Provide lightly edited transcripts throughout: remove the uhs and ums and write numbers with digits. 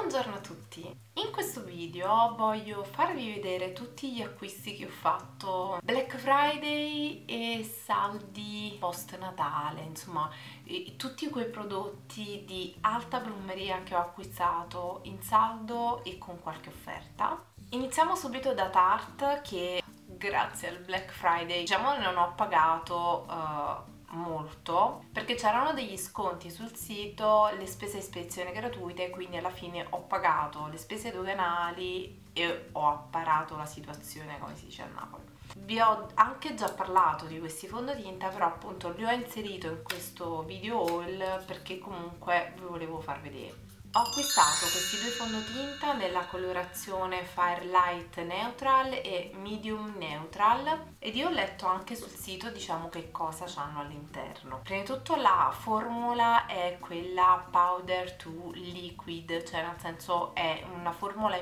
Buongiorno a tutti! In questo video voglio farvi vedere tutti gli acquisti che ho fatto Black Friday e saldi post Natale, insomma tutti quei prodotti di alta profumeria che ho acquistato in saldo e con qualche offerta. Iniziamo subito da Tarte, che grazie al Black Friday diciamo non ho pagato molto perché c'erano degli sconti sul sito, le spese ispezione gratuite, quindi alla fine ho pagato le spese doganali e ho apparato la situazione, come si dice a Napoli. Vi ho anche già parlato di questi fondotinta, però appunto li ho inserito in questo video haul perché comunque vi volevo far vedere. Ho acquistato questi due fondotinta nella colorazione Firelight Neutral e Medium Neutral ed io ho letto anche sul sito diciamo che cosa hanno all'interno. Prima di tutto la formula è quella powder to liquid, cioè nel senso è una formula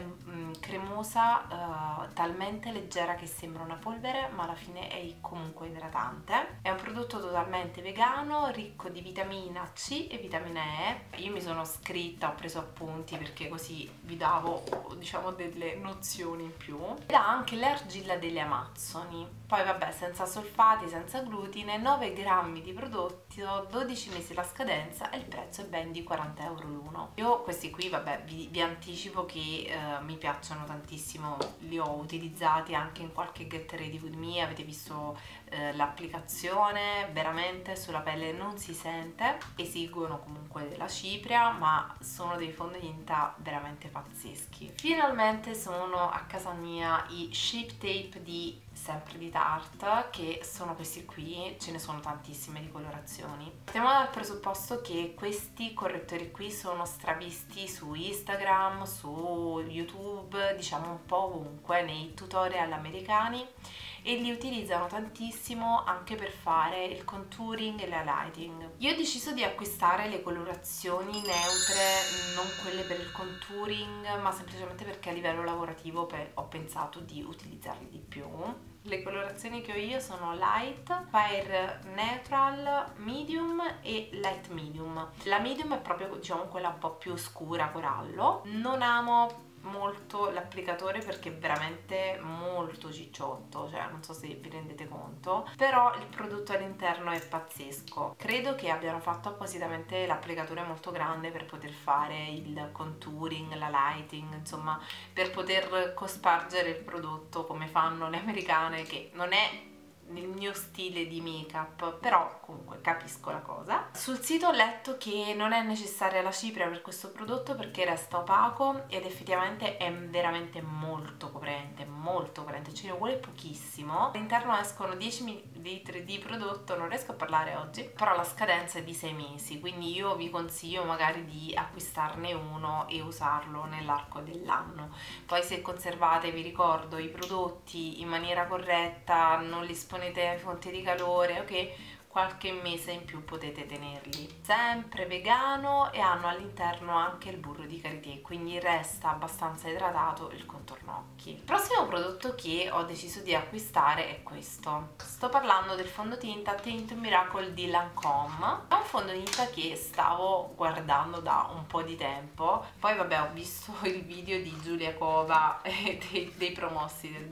cremosa talmente leggera che sembra una polvere ma alla fine è comunque idratante. È un prodotto totalmente vegano, ricco di vitamina C e vitamina E. Io mi sono scritta, ho preso appunti perché così vi davo diciamo delle nozioni in più, ed ha anche l'argilla delle Amazzoni. Poi vabbè, senza solfati, senza glutine, 9 grammi di prodotto, 12 mesi la scadenza e il prezzo è ben di 40 euro l'uno. Io questi qui vabbè vi anticipo che mi piacciono tantissimo, li ho utilizzati anche in qualche get ready with me, avete visto l'applicazione, veramente sulla pelle non si sente, esigono comunque della cipria ma sono dei fondotinta veramente pazzeschi. Finalmente sono a casa mia i Shape Tape di sempre di Tarte, che sono questi qui, ce ne sono tantissime di colorazioni. Partiamo dal presupposto che questi correttori qui sono stravisti su Instagram, su YouTube, diciamo un po' ovunque, nei tutorial americani, e li utilizzano tantissimo anche per fare il contouring e l'highlighting. Io ho deciso di acquistare le colorazioni neutre, non quelle per il contouring, ma semplicemente perché a livello lavorativo ho pensato di utilizzarli di più. Le colorazioni che ho io sono Light, Fire Neutral, Medium e Light Medium. La Medium è proprio diciamo quella un po' più scura, corallo. Non amo molto l'applicatore perché è veramente molto cicciotto, cioè non so se vi rendete conto, però il prodotto all'interno è pazzesco. Credo che abbiano fatto appositamente l'applicatore molto grande per poter fare il contouring, la lighting, insomma per poter cospargere il prodotto come fanno le americane, che non è nel mio stile di make up, però comunque capisco la cosa. Sul sito ho letto che non è necessaria la cipria per questo prodotto perché resta opaco ed effettivamente è veramente molto coprente, ce ne vuole pochissimo. All'interno escono 10 ml di prodotto, non riesco a parlare oggi, però la scadenza è di 6 mesi, quindi io vi consiglio magari di acquistarne uno e usarlo nell'arco dell'anno. Poi se conservate, vi ricordo, i prodotti in maniera corretta, non li esponete ai fonti di calore, ok? Qualche mese in più potete tenerli. Sempre vegano e hanno all'interno anche il burro di karité, quindi resta abbastanza idratato il contorno occhi. Il prossimo prodotto che ho deciso di acquistare è questo. Sto parlando del fondotinta Tint Miracle di Lancôme. È un fondotinta che stavo guardando da un po' di tempo, poi vabbè ho visto il video di Giulia Cova dei promossi del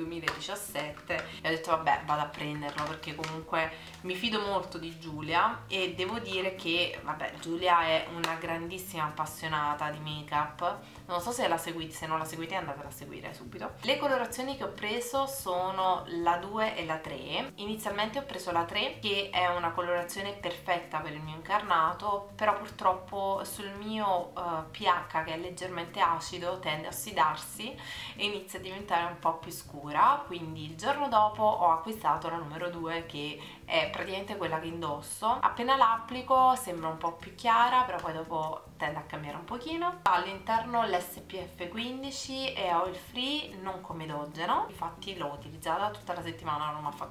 2017 e ho detto vabbè vado a prenderlo perché comunque mi fido molto di Giulia e devo dire che vabbè Giulia è una grandissima appassionata di make up, non so se la seguite, se non la seguite andatela a seguire subito. Le colorazioni che ho preso sono la 2 e la 3. Inizialmente ho preso la 3 che è una colorazione perfetta per il mio incarnato, però purtroppo sul mio pH che è leggermente acido tende a ossidarsi e inizia a diventare un po' più scura, quindi il giorno dopo ho acquistato la numero 2 che è praticamente quella che indosso. Appena l'applico sembra un po' più chiara, però poi dopo tende a cambiare un pochino. All'interno l'SPF 15 e oil free, non come idrogeno, infatti l'ho utilizzata tutta la settimana, non mi ha fatto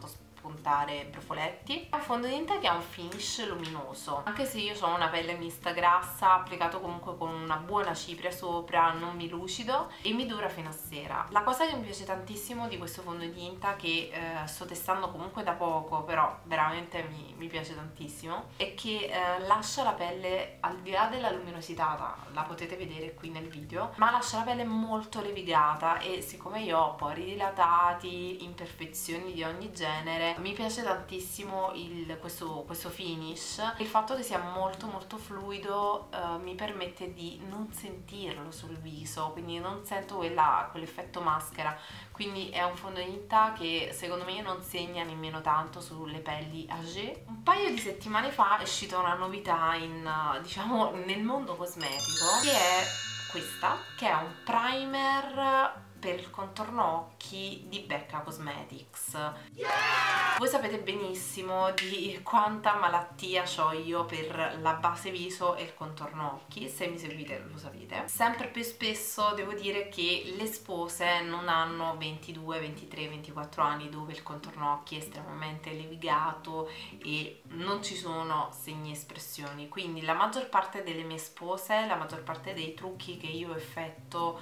spuntare brufoletti. È un fondotinta che ha un finish luminoso, anche se io ho una pelle mista grassa, applicato comunque con una buona cipria sopra, non mi lucido e mi dura fino a sera. La cosa che mi piace tantissimo di questo fondotinta, che sto testando comunque da poco, però veramente mi piace tantissimo, è che lascia la pelle, al di là della luminosità, la potete vedere qui nel video, ma lascia la pelle molto levigata, e siccome io ho pori dilatati, imperfezioni di ogni genere, mi piace tantissimo questo finish. Il fatto che sia molto molto fluido mi permette di non sentirlo sul viso, quindi non sento quell'effetto maschera, quindi è un fondotinta che secondo me non segna nemmeno tanto sulle pelli âgée. Un paio di settimane fa è uscita una novità diciamo nel mondo cosmetico, che è questa, che è un primer per il contorno occhi di Becca Cosmetics. Voi sapete benissimo di quanta malattia ho io per la base viso e il contorno occhi, se mi seguite lo sapete. Sempre più spesso devo dire che le spose non hanno 22, 23, 24 anni, dove il contorno occhi è estremamente levigato e non ci sono segni espressioni, quindi la maggior parte delle mie spose, la maggior parte dei trucchi che io effetto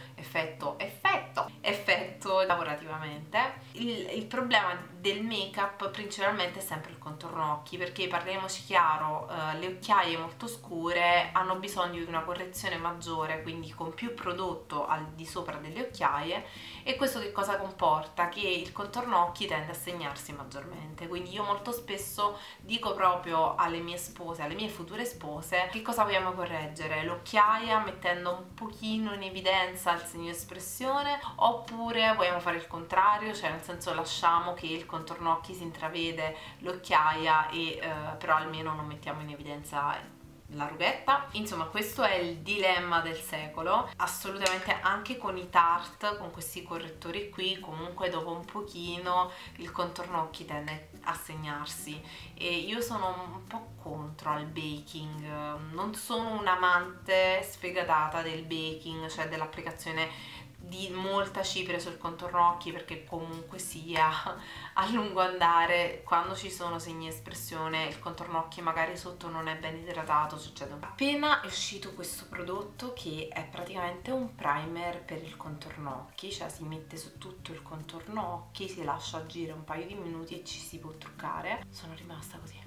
lavorativamente, il problema del make up principalmente è sempre il contorno occhi, perché parliamoci chiaro, le occhiaie molto scure hanno bisogno di una correzione maggiore, quindi con più prodotto al di sopra delle occhiaie, e questo che cosa comporta? Che il contorno occhi tende a segnarsi maggiormente, quindi io molto spesso dico proprio alle mie spose, alle mie future spose, che cosa vogliamo correggere? L'occhiaia mettendo un pochino in evidenza il segno espressione, oppure vogliamo fare il contrario, cioè nel senso lasciamo che il contorno occhi si intravede l'occhiaia e però almeno non mettiamo in evidenza la rughetta. Insomma, questo è il dilemma del secolo. Assolutamente anche con i Tarte, con questi correttori qui, comunque dopo un pochino il contorno occhi tende a segnarsi, e io sono un po' contro al baking, non sono un'amante sfegatata del baking, cioè dell'applicazione di molta cipria sul contorno occhi, perché comunque sia a lungo andare, quando ci sono segni espressione, il contorno occhi magari sotto non è ben idratato, succede. Appena è uscito questo prodotto, che è praticamente un primer per il contorno occhi, cioè si mette su tutto il contorno occhi, si lascia agire un paio di minuti e ci si può truccare. Sono rimasta così.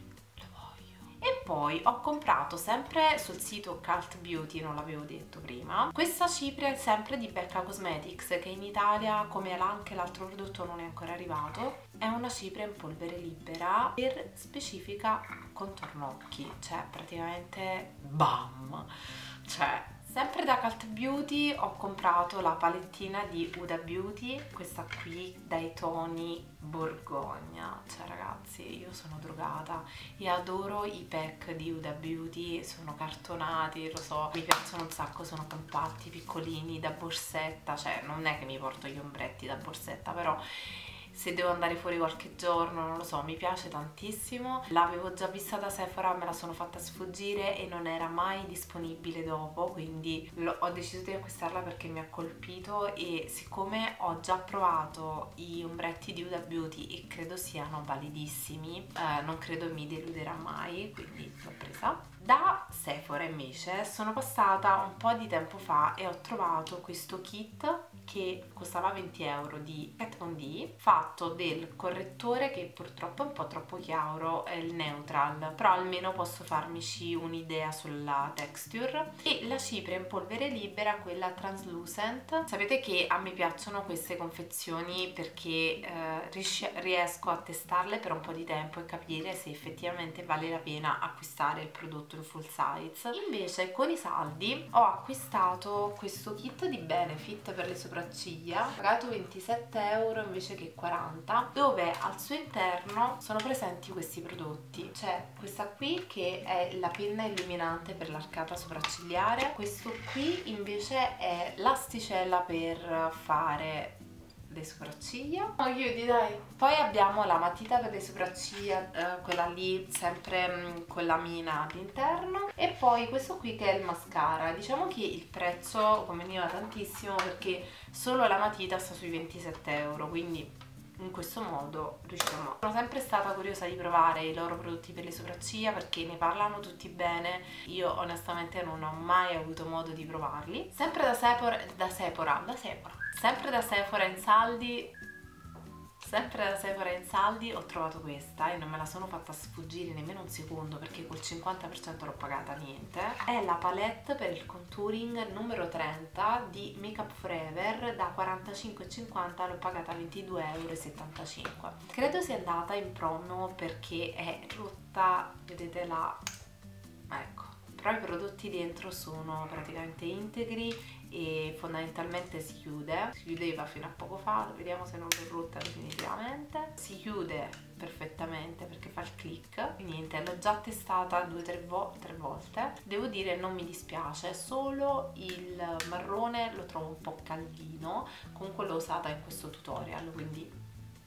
E poi ho comprato sempre sul sito Cult Beauty, non l'avevo detto prima, questa cipria sempre di Becca Cosmetics, che in Italia, come anche l'altro prodotto, non è ancora arrivato. È una cipria in polvere libera per specifica contorno occhi, cioè praticamente bam, cioè. Sempre da Cult Beauty ho comprato la palettina di Huda Beauty, questa qui dai toni Borgogna, cioè ragazzi io sono drogata e adoro i pack di Huda Beauty, sono cartonati, lo so, mi piacciono un sacco, sono compatti, piccolini, da borsetta, cioè non è che mi porto gli ombretti da borsetta, però se devo andare fuori qualche giorno, non lo so, mi piace tantissimo. L'avevo già vista da Sephora, me la sono fatta sfuggire e non era mai disponibile dopo, quindi ho deciso di acquistarla perché mi ha colpito, e siccome ho già provato gli ombretti di Huda Beauty e credo siano validissimi, non credo mi deluderà mai, quindi l'ho presa. Da Sephora invece sono passata un po' di tempo fa e ho trovato questo kit che costava 20 euro di Kat Von D, fatto del correttore che purtroppo è un po' troppo chiaro, è il neutral, però almeno posso farmici un'idea sulla texture, e la cipria in polvere libera, quella translucent. Sapete che a me piacciono queste confezioni perché riesco a testarle per un po' di tempo e capire se effettivamente vale la pena acquistare il prodotto in full size. Invece con i saldi ho acquistato questo kit di Benefit per le sopracciglia, ho pagato 27 euro invece che 40, dove al suo interno sono presenti questi prodotti. C'è questa qui che è la penna illuminante per l'arcata sopraccigliare, questo qui invece è l'asticella per fare le sopracciglia. Chiudi dai. Poi abbiamo la matita per le sopracciglia, quella lì sempre con la mina all'interno, e poi questo qui che è il mascara. Diciamo che il prezzo conveniva tantissimo perché solo la matita sta sui 27 euro, quindi in questo modo riusciamo. Sono sempre stata curiosa di provare i loro prodotti per le sopracciglia perché ne parlano tutti bene. Io onestamente non ho mai avuto modo di provarli. Sempre da Sephora in saldi ho trovato questa e non me la sono fatta sfuggire nemmeno un secondo perché col 50% l'ho pagata niente. È la palette per il contouring numero 30 di Makeup Forever, da 45,50 l'ho pagata 22,75 €. Credo sia andata in promo perché è rotta, vedete la... ecco. Però i prodotti dentro sono praticamente integri e fondamentalmente si chiudeva fino a poco fa, vediamo se non l'ho rotta definitivamente. Si chiude perfettamente perché fa il click. Niente, l'ho già testata 2-3 volte, devo dire non mi dispiace, solo il marrone lo trovo un po' caldino, comunque l'ho usata in questo tutorial, quindi...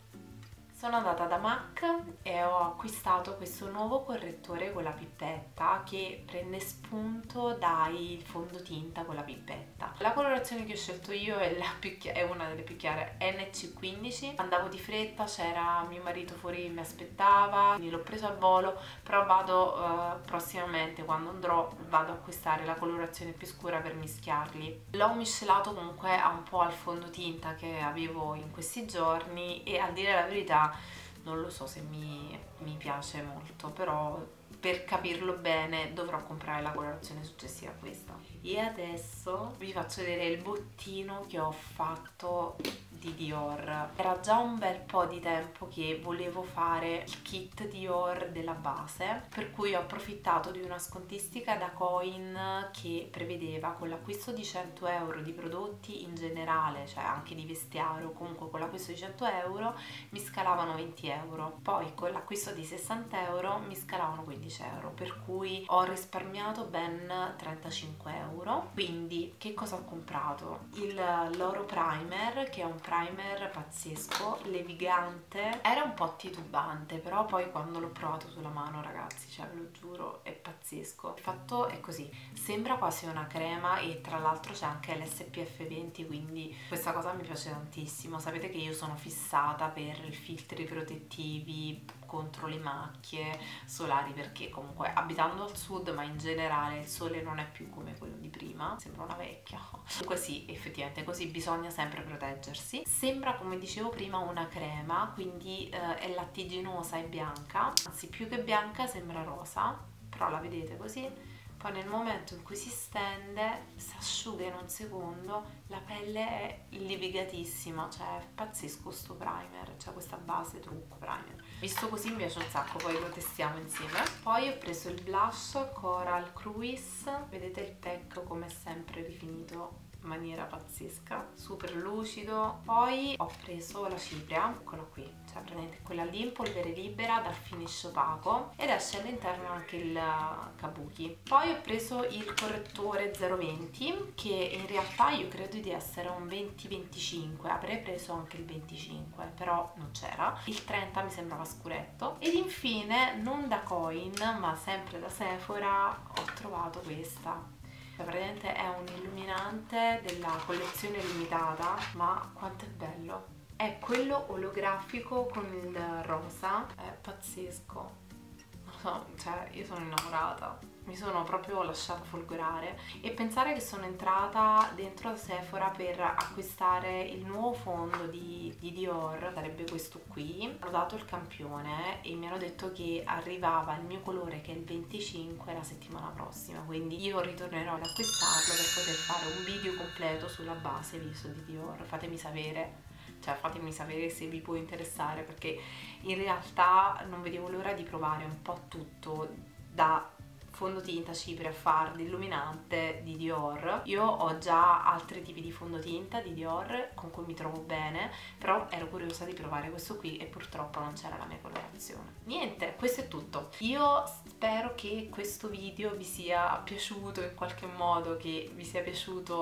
Sono andata da MAC e ho acquistato questo nuovo correttore con la pippetta che prende spunto dai fondotinta con la pippetta. La colorazione che ho scelto io è una delle più chiare, NC15. Andavo di fretta, c'era mio marito fuori che mi aspettava, quindi l'ho preso al volo, però vado prossimamente, quando andrò, vado a acquistare la colorazione più scura per mischiarli. L'ho miscelato comunque un po' al fondotinta che avevo in questi giorni e, a dire la verità, non lo so se mi piace molto, però per capirlo bene dovrò comprare la colorazione successiva a questa. E adesso vi faccio vedere il bottino che ho fatto di Dior. Era già un bel po' di tempo che volevo fare il kit Dior della base, per cui ho approfittato di una scontistica da Coin che prevedeva, con l'acquisto di 100 € di prodotti in generale, cioè anche di vestiario, comunque con l'acquisto di 100 € mi scalavano 20 €, poi con l'acquisto di 60 € mi scalavano 15 €, per cui ho risparmiato ben 35 €. Quindi che cosa ho comprato? Il loro primer, che è un primer pazzesco, levigante. Era un po' titubante, però poi quando l'ho provato sulla mano, ragazzi, cioè ve lo giuro, è pazzesco. Il fatto è così, sembra quasi una crema e tra l'altro c'è anche l'SPF 20, quindi questa cosa mi piace tantissimo. Sapete che io sono fissata per i filtri protettivi contro le macchie solari, perché comunque abitando al sud, ma in generale, il sole non è più come quello di prima, sembra una vecchia. Comunque sì, effettivamente così bisogna sempre proteggersi. Sembra, come dicevo prima, una crema, quindi è lattiginosa e bianca, anzi più che bianca sembra rosa, però la vedete così. Poi nel momento in cui si stende, si asciuga in un secondo, la pelle è levigatissima, cioè è pazzesco sto primer, cioè questa base trucco primer. Visto così mi piace un sacco, poi lo testiamo insieme. Poi ho preso il blush Coral Cruise, vedete il pack come è sempre rifinito in maniera pazzesca, super lucido. Poi ho preso la cipria, eccola qui, cioè praticamente quella lì in polvere libera dal finish opaco, ed esce all'interno anche il kabuki. Poi ho preso il correttore 020, che in realtà io credo di essere un 20-25, avrei preso anche il 25 però non c'era, il 30 mi sembrava scuretto. Ed infine, non da Coin ma sempre da Sephora, ho trovato questa. Praticamente è un illuminante della collezione limitata, ma quanto è bello! È quello olografico con il rosa, è pazzesco. Non so, cioè io sono innamorata, mi sono proprio lasciata folgorare. E pensare che sono entrata dentro Sephora per acquistare il nuovo fondo di Dior, sarebbe questo qui. Ho dato il campione e mi hanno detto che arrivava il mio colore, che è il 25, la settimana prossima, quindi io ritornerò ad acquistarlo per poter fare un video completo sulla base viso di Dior. Fatemi sapere, cioè fatemi sapere se vi può interessare, perché in realtà non vedevo l'ora di provare un po' tutto, da fondotinta, cipria, fard, illuminante di Dior. Io ho già altri tipi di fondotinta di Dior con cui mi trovo bene, però ero curiosa di provare questo qui e purtroppo non c'era la mia colorazione. Niente, questo è tutto. Io spero che questo video vi sia piaciuto in qualche modo, che vi sia piaciuto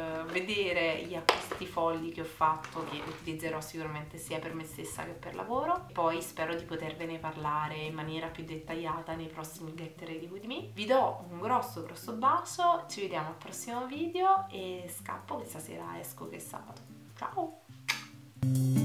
vedere gli acquisti folli che ho fatto, che utilizzerò sicuramente sia per me stessa che per lavoro. Poi spero di potervene parlare in maniera più dettagliata nei prossimi Get Ready With Me. Vi do un grosso bacio, ci vediamo al prossimo video e scappo che stasera esco che è sabato. Ciao!